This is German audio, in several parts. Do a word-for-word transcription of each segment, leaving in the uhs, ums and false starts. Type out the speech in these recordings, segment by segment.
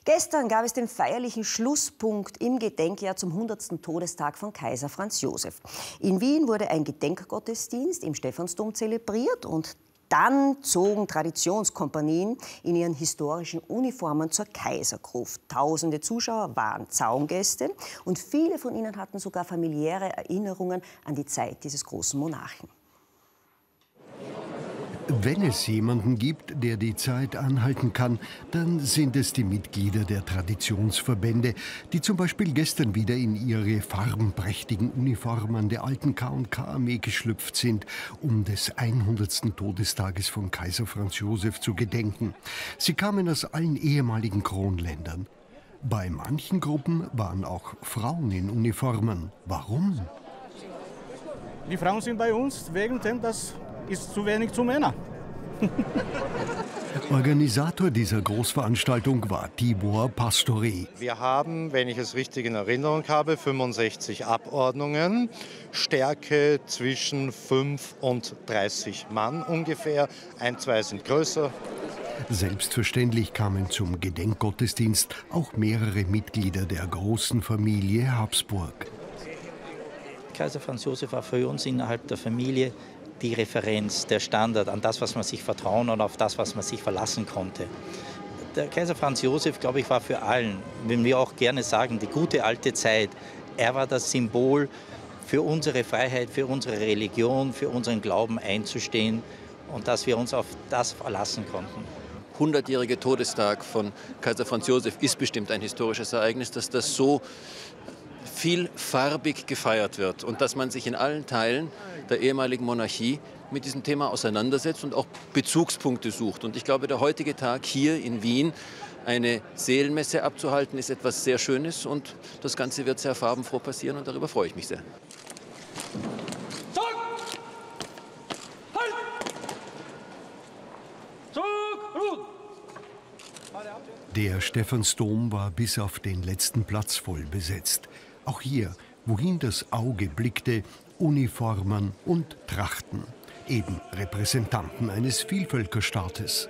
Gestern gab es den feierlichen Schlusspunkt im Gedenkjahr zum hundertsten Todestag von Kaiser Franz Josef. In Wien wurde ein Gedenkgottesdienst im Stephansdom zelebriert und dann zogen Traditionskompanien in ihren historischen Uniformen zur Kaisergruft. Tausende Zuschauer waren Zaungäste und viele von ihnen hatten sogar familiäre Erinnerungen an die Zeit dieses großen Monarchen. Wenn es jemanden gibt, der die Zeit anhalten kann, dann sind es die Mitglieder der Traditionsverbände, die zum Beispiel gestern wieder in ihre farbenprächtigen Uniformen der alten K und K-Armee geschlüpft sind, um des hundertsten Todestages von Kaiser Franz Josef zu gedenken. Sie kamen aus allen ehemaligen Kronländern. Bei manchen Gruppen waren auch Frauen in Uniformen. Warum? Die Frauen sind bei uns wegen dem, dass ist zu wenig zu Männern. Organisator dieser Großveranstaltung war Tibor Pastori. Wir haben, wenn ich es richtig in Erinnerung habe, fünfundsechzig Abordnungen, Stärke zwischen fünf und dreißig Mann ungefähr, ein, zwei sind größer. Selbstverständlich kamen zum Gedenkgottesdienst auch mehrere Mitglieder der großen Familie Habsburg. Kaiser Franz Josef war für uns innerhalb der Familie die Referenz, der Standard, an das, was man sich vertrauen und auf das, was man sich verlassen konnte. Der Kaiser Franz Josef, glaube ich, war für allen, wenn wir auch gerne sagen, die gute alte Zeit. Er war das Symbol für unsere Freiheit, für unsere Religion, für unseren Glauben einzustehen und dass wir uns auf das verlassen konnten. hundertjähriger Todestag von Kaiser Franz Josef ist bestimmt ein historisches Ereignis, dass das so vielfarbig gefeiert wird und dass man sich in allen Teilen der ehemaligen Monarchie mit diesem Thema auseinandersetzt und auch Bezugspunkte sucht. Und ich glaube, der heutige Tag hier in Wien, eine Seelenmesse abzuhalten, ist etwas sehr Schönes und das Ganze wird sehr farbenfroh passieren und darüber freue ich mich sehr. Der Stephansdom war bis auf den letzten Platz voll besetzt. Auch hier, wohin das Auge blickte, Uniformen und Trachten, eben Repräsentanten eines Vielvölkerstaates.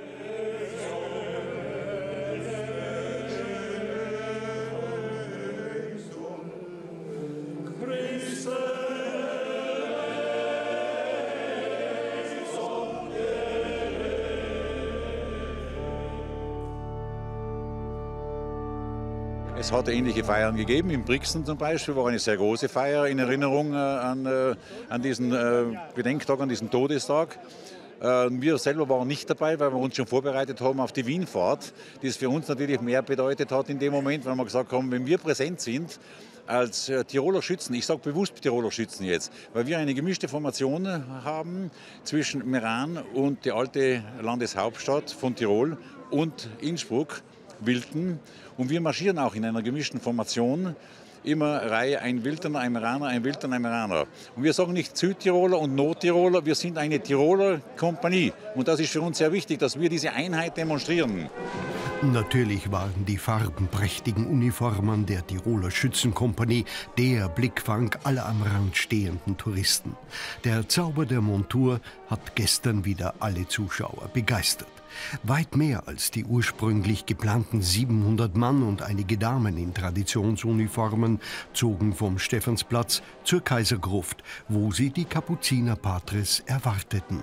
Es hat ähnliche Feiern gegeben. In Brixen zum Beispiel war eine sehr große Feier in Erinnerung äh, an, äh, an diesen äh, Gedenktag, an diesen Todestag. Äh, wir selber waren nicht dabei, weil wir uns schon vorbereitet haben auf die Wienfahrt, die es für uns natürlich mehr bedeutet hat in dem Moment, weil wir gesagt haben, wenn wir präsent sind als äh, Tiroler Schützen, ich sage bewusst Tiroler Schützen jetzt, weil wir eine gemischte Formation haben zwischen Meran und der alte Landeshauptstadt von Tirol und Innsbruck, Wilten. Und wir marschieren auch in einer gemischten Formation, immer Reihe ein Wilterner, ein Meraner, ein Wilterner, ein Meraner. Und wir sagen nicht Südtiroler und Nordtiroler, wir sind eine Tiroler Kompanie. Und das ist für uns sehr wichtig, dass wir diese Einheit demonstrieren. Natürlich waren die farbenprächtigen Uniformen der Tiroler Schützenkompanie der Blickfang aller am Rand stehenden Touristen. Der Zauber der Montur hat gestern wieder alle Zuschauer begeistert. Weit mehr als die ursprünglich geplanten siebenhundert Mann und einige Damen in Traditionsuniformen zogen vom Stephansplatz zur Kaisergruft, wo sie die Kapuzinerpatres erwarteten.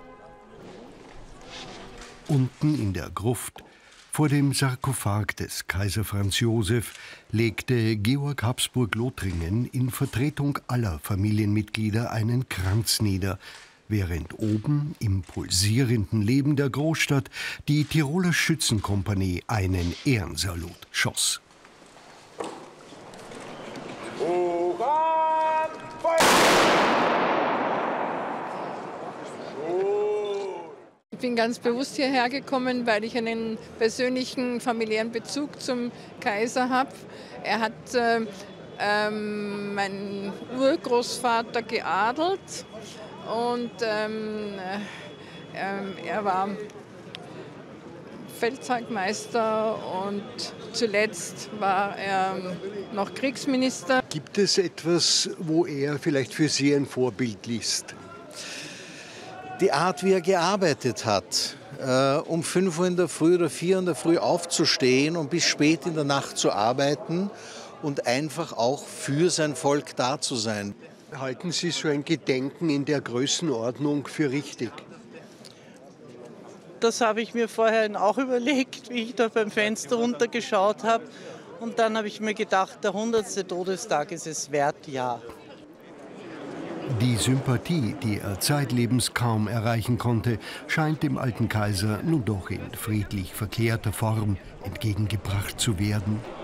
Unten in der Gruft, vor dem Sarkophag des Kaiser Franz Josef, legte Georg Habsburg-Lothringen in Vertretung aller Familienmitglieder einen Kranz nieder, während oben im pulsierenden Leben der Großstadt die Tiroler Schützenkompanie einen Ehrensalut schoss. Ich bin ganz bewusst hierher gekommen, weil ich einen persönlichen familiären Bezug zum Kaiser habe. Er hat äh, ähm, meinen Urgroßvater geadelt. Und ähm, äh, er war Feldzeugmeister und zuletzt war er noch Kriegsminister. Gibt es etwas, wo er vielleicht für Sie ein Vorbild ist? Die Art, wie er gearbeitet hat, äh, um fünf Uhr in der Früh oder vier Uhr in der Früh aufzustehen und bis spät in der Nacht zu arbeiten und einfach auch für sein Volk da zu sein. Halten Sie so ein Gedenken in der Größenordnung für richtig? Das habe ich mir vorher auch überlegt, wie ich da beim Fenster runtergeschaut habe. Und dann habe ich mir gedacht, der hundertste Todestag ist es wert, ja. Die Sympathie, die er zeitlebens kaum erreichen konnte, scheint dem alten Kaiser nun doch in friedlich verklärter Form entgegengebracht zu werden.